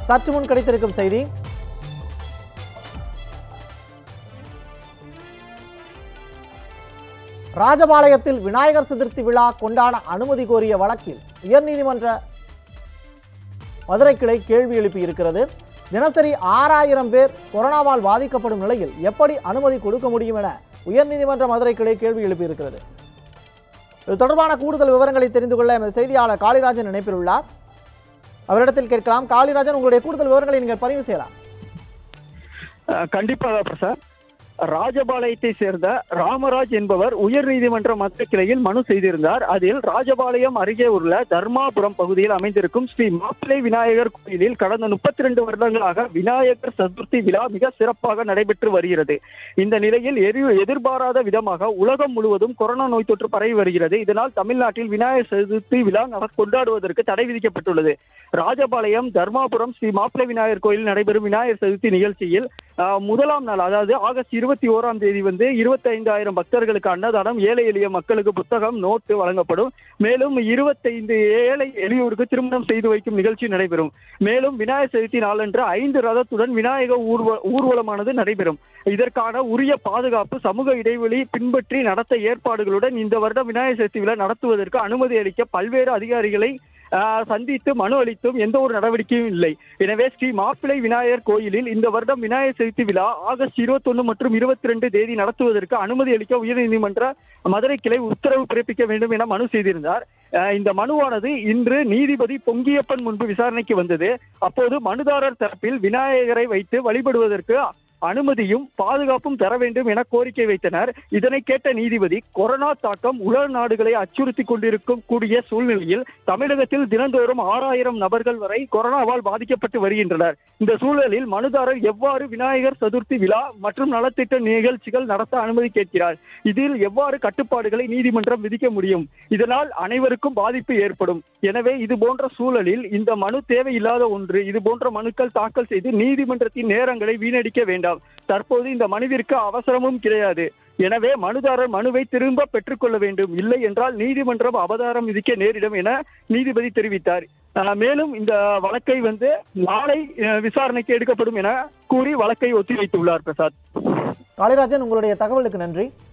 சற்று முன் கிடைத்திருக்கும் செய்தி. ராஜபாளையத்தில் விநாயகர் சதுர்த்தி விழா கொண்டாட அனுமதி கோரிய வழக்கில் உயர்நீதிமன்ற மதுரை கிளை கேள்வி எழுப்பியிருக்கிறது. தினசரி 6000 பேர் கொரோனாவால் பாதிக்கப்படும் நிலையில் எப்படி அனுமதி கொடுக்க முடியும் என உயர்நீதிமன்ற மதுரை கிளை கேள்வி எழுப்பியிருக்கிறது. இது தொடர்பான கூடுதல் விவரங்களை தெரிந்து கொள்ள எமது செய்தியாளர் காளிராஜன் இணைப்பில் உள்ளார். அவரிடத்தில் கேட்கலாம். காளிராஜன், உங்களுடைய கூடுதல் விவரங்களை நீங்கள் பதிவு செய்யலாம். கண்டிப்பாக பிரசாத். ராஜபாளையத்தை சேர்ந்த ராமராஜ் என்பவர் உயர்நீதிமன்ற மத்திய கிளையில் மனு செய்திருந்தார். அதில் ராஜபாளையம் அருகே உள்ள தர்மாபுரம் பகுதியில் அமைந்திருக்கும் ஸ்ரீ மாப்பிள்ளை விநாயகர் கோயிலில் கடந்த 32 வருடங்களாக விநாயகர் சதுர்த்தி விழா மிக சிறப்பாக நடைபெற்று வருகிறது. இந்த நிலையில் எதிர்பாராத விதமாக உலகம் முழுவதும் கொரோனா நோய் தொற்று பரவி வருகிறது. இதனால் தமிழ்நாட்டில் விநாயகர் சதுர்த்தி விழா கொண்டாடுவதற்கு தடை விதிக்கப்பட்டுள்ளது. ராஜபாளையம் தர்மாபுரம் ஸ்ரீ மாப்பிள்ளை விநாயகர் கோயிலில் நடைபெறும் விநாயகர் சதுர்த்தி நிகழ்ச்சியில் முதலாம் நாள், அதாவது ஆகஸ்ட் 21ஆம் தேதி 25,000 பக்தர்களுக்கு அன்னதானம், ஏழை எளிய மக்களுக்கு புத்தகம், நோட்டு வழங்கப்படும். மேலும் 25 ஏழை எளியோருக்கு திருமணம் செய்து வைக்கும் நிகழ்ச்சி நடைபெறும். மேலும் விநாயகர் சதுர்த்தி நாளன்று 5 ரதத்துடன் விநாயகர் ஊர்வலமானது நடைபெறும். இதற்கான உரிய பாதுகாப்பு, சமூக இடைவெளி பின்பற்றி நடத்த ஏற்பாடுகளுடன் இந்த வருடம் விநாயகர் சதுர்த்தி விழா நடத்துவதற்கு அனுமதி அளிக்க பல்வேறு அதிகாரிகளை சந்தித்து மனு அளித்தும் எந்த ஒரு நடவடிக்கையும் இல்லை. எனவே ஸ்ரீ மாப்பிள்ளை விநாயகர் கோயிலில் இந்த வருடம் விநாயகர் சதுர்த்தி விழா ஆகஸ்ட் 21 மற்றும் 22 தேதி நடத்துவதற்கு அனுமதி அளிக்க உயர்நீதிமன்ற மதுரை கிளை உத்தரவு பிறப்பிக்க வேண்டும் என மனு செய்திருந்தார். இந்த மனுவானது இன்று நீதிபதி பொங்கியப்பன் முன்பு விசாரணைக்கு வந்தது. அப்போது மனுதாரர் தரப்பில் விநாயகரை வைத்து வழிபடுவதற்கு அனுமதியும் பாதுகாப்பும் தர வேண்டும் என கோரிக்கை வைத்தனர். இதனை கேட்ட நீதிபதி, கொரோனா தாக்கம் உலக நாடுகளை அச்சுறுத்தி கொண்டிருக்கும் கூடிய சூழ்நிலையில் தமிழகத்தில் தினந்தோறும் 6000 நபர்கள் வரை கொரோனாவால் பாதிக்கப்பட்டு வருகின்றனர். இந்த சூழலில் மனுதாரர் எவ்வாறு விநாயகர் சதுர்த்தி விழா மற்றும் நலத்திட்ட நிகழ்ச்சிகள் நடத்த அனுமதி கேட்கிறார்? இதில் எவ்வாறு கட்டுப்பாடுகளை நீதிமன்றம் விதிக்க முடியும்? இதனால் அனைவருக்கும் பாதிப்பு ஏற்படும். எனவே இது போன்ற சூழலில் இந்த மனு தேவையில்லாத ஒன்று. இது போன்ற மனுக்கள் தாக்கல் செய்து நீதிமன்றத்தின் நேரங்களை வீணடிக்க வேண்டாம். தற்போது இந்த மனுவிற்கு அவசரமும் கிடையாது. எனவே மனுதாரர் மனுவை திரும்ப பெற்றுக்கொள்ள வேண்டும். இல்லை என்றால் நீதிமன்றம் அபராதம் விதிக்க நேரிடும் என நீதிபதி தெரிவித்தார். மேலும் இந்த வழக்கை நாளை விசாரணைக்கு எடுக்கப்படும் என கூறி வழக்கை ஒத்திவைத்துள்ளார். பிரசாத். காளிராஜன், உங்களுடைய தகவலுக்கு நன்றி.